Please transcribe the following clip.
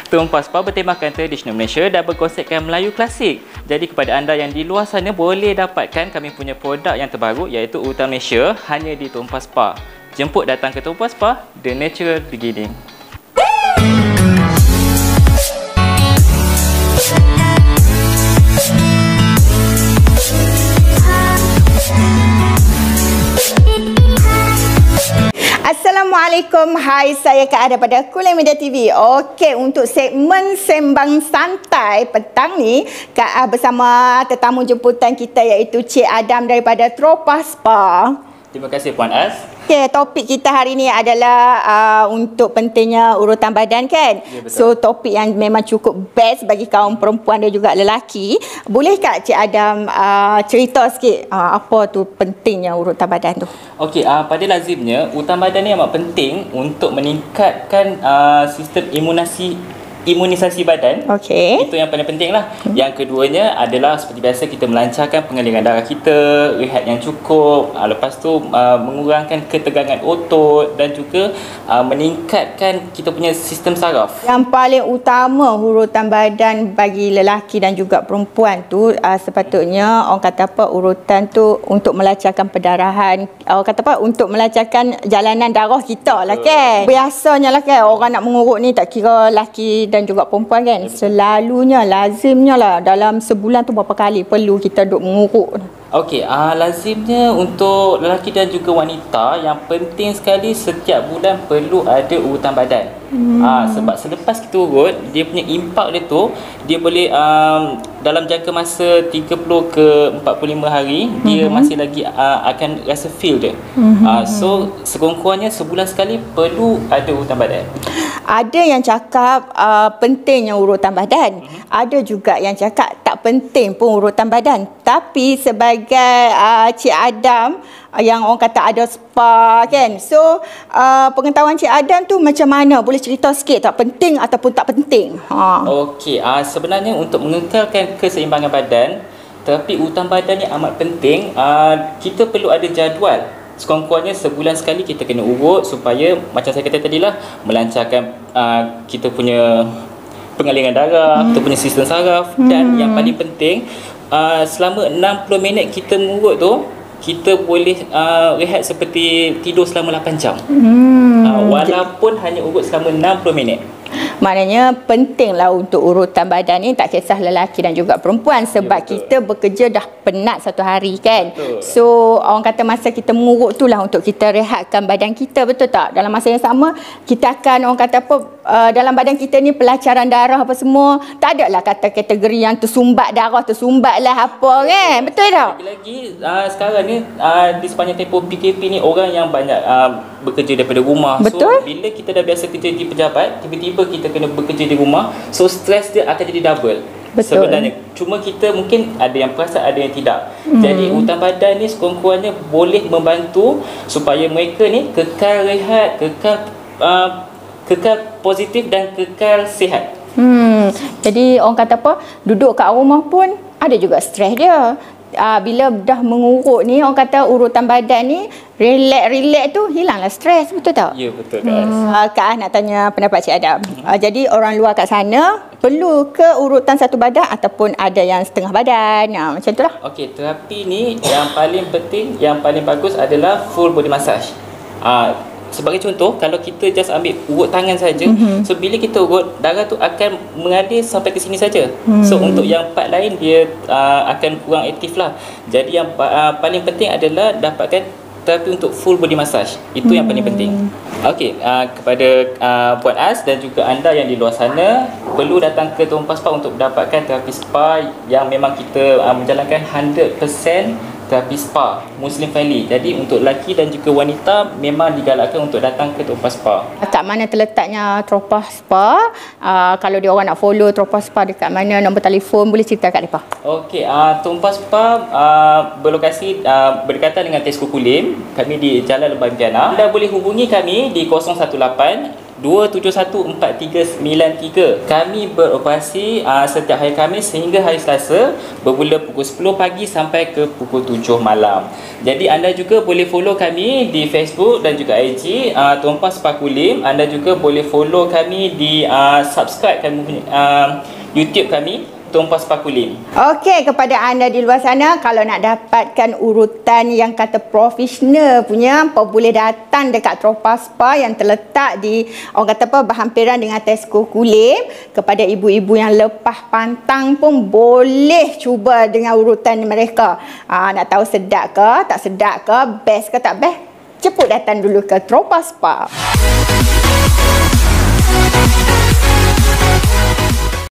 Tumpas Spa bertemakan tradisional Malaysia dan berkonsepkan Melayu klasik. Jadi kepada anda yang di luar sana boleh dapatkan kami punya produk yang terbaru iaitu urutan Malaysia hanya di Tumpas Spa. Jemput datang ke Tumpas Spa, The Natural Beginning. Assalamualaikum, hai, saya Kak Ada pada Kulin Media TV. Okey, untuk segmen Sembang Santai petang ni, Kak A bersama tetamu jemputan kita iaitu Cik Adam daripada Tumpas Spa. Terima kasih Puan Az. Okey, topik kita hari ni adalah untuk pentingnya urutan badan kan? Ya, betul. So, topik yang memang cukup best bagi kaum perempuan dan juga lelaki. Boleh tak Cik Adam cerita sikit apa tu pentingnya urutan badan tu? Okey, pada lazimnya urutan badan ni amat penting untuk meningkatkan sistem imunisasi badan. Okey. Itu yang paling penting lah. Yang keduanya adalah seperti biasa kita melancarkan pengaliran darah kita, rehat yang cukup, lepas tu mengurangkan ketegangan otot dan juga meningkatkan kita punya sistem saraf. Yang paling utama urutan badan bagi lelaki dan juga perempuan tu sepatutnya orang kata apa, urutan tu untuk melancarkan pendarahan, orang kata apa, untuk melancarkan jalanan darah kita lah kan. Biasanya lah kan orang nak mengurut ni, tak kira lelaki dan juga perempuan kan, selalunya lazimnya lah dalam sebulan tu berapa kali perlu kita duk mengurut. Okey, lazimnya untuk lelaki dan juga wanita yang penting sekali setiap bulan perlu ada urutan badan. Sebab selepas kita urut, dia punya impak dia tu, dia boleh dalam jangka masa 30 ke 45 hari dia masih lagi akan rasa feel dia. So sekurang-kurangnya sebulan sekali perlu ada urutan badan. Ada yang cakap pentingnya urutan badan. Ada juga yang cakap tak penting pun urutan badan. Tapi sebagai Cik Adam yang orang kata ada spa kan. So pengetahuan Cik Adam tu macam mana? Boleh cerita sikit tak, penting ataupun tak penting? Okey, sebenarnya untuk mengekalkan keseimbangan badan, tetapi urutan badan ni amat penting. Kita perlu ada jadual. Sekurang-kurangnya sebulan sekali kita kena urut supaya macam saya kata tadilah, melancarkan kita punya pengaliran darah, kita punya sistem saraf dan yang paling penting selama 60 minit kita mengurut tu, kita boleh rehat seperti tidur selama 8 jam. Walaupun hanya urut selama 60 minit. Maknanya pentinglah untuk urutan badan ni, tak kisah lelaki dan juga perempuan, sebab ya, kita bekerja dah penat satu hari kan. Betul. So orang kata masa kita mengurut tu lah untuk kita rehatkan badan kita, betul tak? Dalam masa yang sama kita akan orang kata apa, dalam badan kita ni pelancaran darah apa semua, tak ada lah kata kategori yang tersumbat darah, tersumbat lah apa kan, betul tak? Lagi sekarang ni di sepanjang tempoh PKP ni orang yang banyak bekerja daripada rumah. Betul. So bila kita dah biasa kerja di pejabat, tiba-tiba kita kena bekerja di rumah, so stres dia akan jadi double. Betul. Sebenarnya cuma kita mungkin ada yang perasan, ada yang tidak. Jadi urutan badan ni sekurang-kurangnya boleh membantu supaya mereka ni kekal rehat, kekal positif dan kekal sihat. Jadi orang kata apa, duduk kat rumah pun ada juga stres dia. Bila dah mengurut ni, orang kata urutan badan ni relax tu hilanglah stres, betul tak? Ya, betul guys. Kak nak tanya pendapat Cik Adam. Jadi orang luar kat sana perlu ke urutan satu badan ataupun ada yang setengah badan? Macam tu lah. Okey, terapi ni yang paling penting, yang paling bagus adalah full body massage. Sebagai contoh, kalau kita just ambil urut tangan saja, so bila kita urut, darah tu akan mengalir sampai ke sini saja. So untuk yang part lain dia akan kurang aktif lah. Jadi yang paling penting adalah dapatkan terapi untuk full body massage. Itu yang paling penting. Okey, kepada Puan Az dan juga anda yang di luar sana, perlu datang ke Tumpas Spa untuk mendapatkan terapi spa yang memang kita menjalankan 100% terapi spa Muslim friendly. Jadi untuk lelaki dan juga wanita memang digalakkan untuk datang ke Tumpas Spa. Kat mana terletaknya Tumpas Spa? Kalau dia orang nak follow Tumpas Spa dekat mana, nombor telefon, boleh cerita kat mereka. Okey, Tumpas Spa berlokasi berdekatan dengan Tesco Kulim. Kami di Jalan Lembah Impiana. Anda boleh hubungi kami di 018 2714393. Kami beroperasi setiap hari Khamis sehingga hari Selasa, bermula pukul 10 pagi sampai ke pukul 7 malam. Jadi anda juga boleh follow kami di Facebook dan juga IG Tuan-Puan Sparkulim. Anda juga boleh follow kami di subscribe kami YouTube kami Tuan-Puan Sparkulim. Okey, kepada anda di luar sana, kalau nak dapatkan urutan yang kata profesional punya, boleh datang dekat Tropa Spa yang terletak di orang kata apa, berhampiran dengan Tesco Kulim. Kepada ibu-ibu yang lepas pantang pun boleh cuba dengan urutan mereka. Nak tahu sedap ke, tak sedap ke, best ke tak best? Ceput datang dulu ke Tropa Spa.